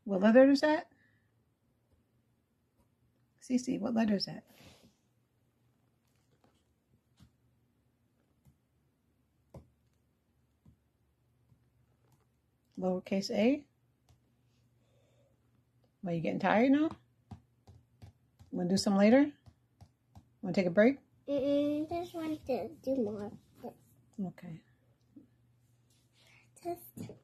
What letter is that? CeCe, what letter is that? Lowercase a? Are you getting tired now? Want to do some later? Want to take a break? Just want to do more. Okay. Just